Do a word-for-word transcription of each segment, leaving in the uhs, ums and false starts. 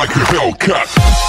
like a Hellcat.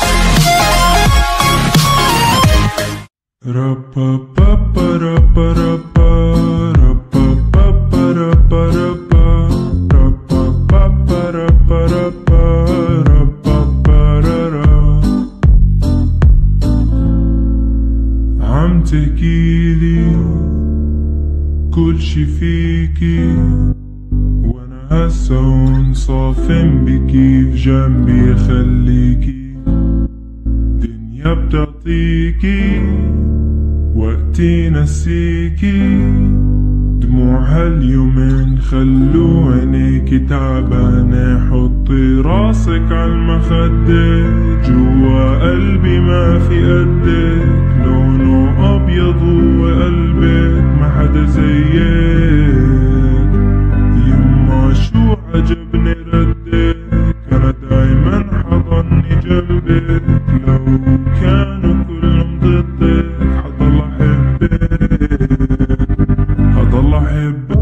عم تحكيلي كل شي فيكي وانا هسا هون صافن بكيف جنبي خليكي دنيا بتعطيكي وقتي نسيكي دموع هاليومين خلو عينيكي تعبانة حطي راسك عالمخدة جوا قلبي ما في قدك لونه أبيض وقلبك ما حدا زيك يما شو عجبني ردك أنا دايما حضني جنبك لو كانوا كلهم ضدك حضل أحبك حضل أحبك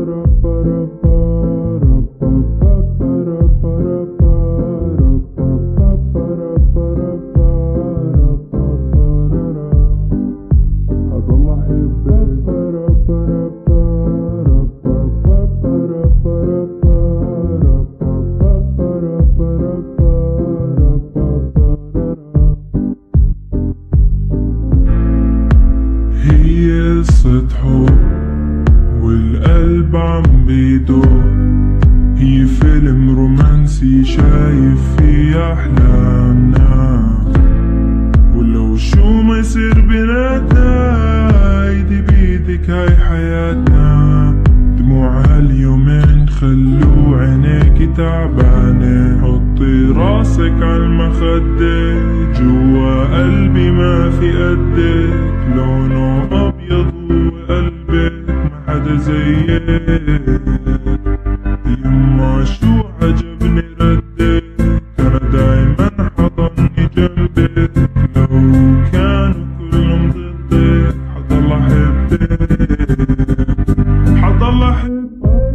هي قصة حب والقلب عم بيدور هي فيلم رومانسي شايف فيه أحلامنا ولو شو ما يصير بيناتنا ايدي بيدك هاي حياتنا دموع هاليومين خلو عينيكي تعبانة حطي راسك عالمخدة جوا قلبي ما في قدك لونه أبيض وقلبك ما حدا زيك يما شو عجبني ردك أنا دايما حضني جنبك لو كانوا كلهم ضدك حضل أحبك حضل أحبك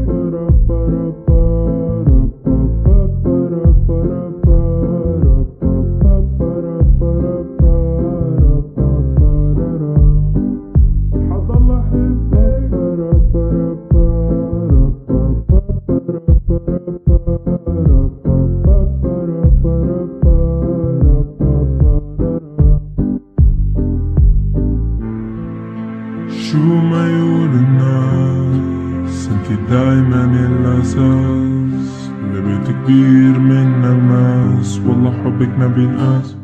شو ما يقول الناس انتي دايما الأساس لبيت كبير من الماس والله حبك ما بينقاس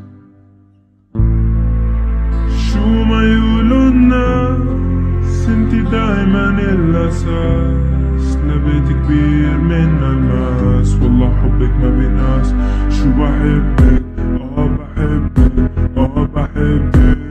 شو ما يقولوا الناس انتي دايما الأساس لبيت كبير من الماس والله حبك ما بينقاس شو بحبك اه بحبك اه بحبك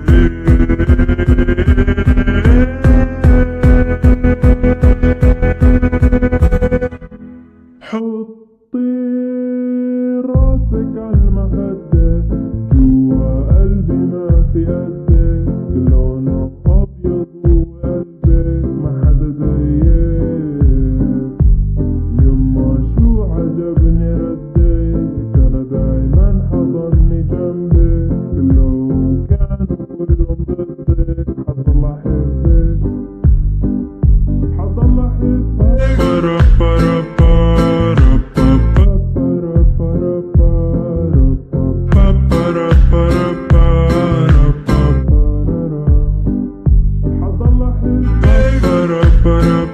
حطي راسك عالمخدة جوا قلبي ما في قدك لونه أبيض وقلبك ما حدا زيك يما شو عجبني ردك أنا دايما حضني جنبك لو كانوا كلهم ضدك حضل أحبك حضل أحبك برا برا But